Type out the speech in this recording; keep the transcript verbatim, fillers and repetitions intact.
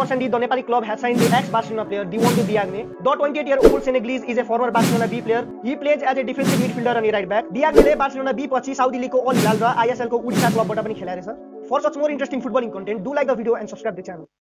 Marsyandi, the Nepali club, has signed the ex-Barcelona player Divondo Diagne. The twenty-eight-year-old Senegalese is a former Barcelona B player. He plays as a defensive midfielder and a right back. Diagne Barcelona B पछि Saudi League को Al Hilal raw I S L को Udisha club बाट पनि खेला रहेछ. For such more interesting footballing content, do like the video and subscribe the channel.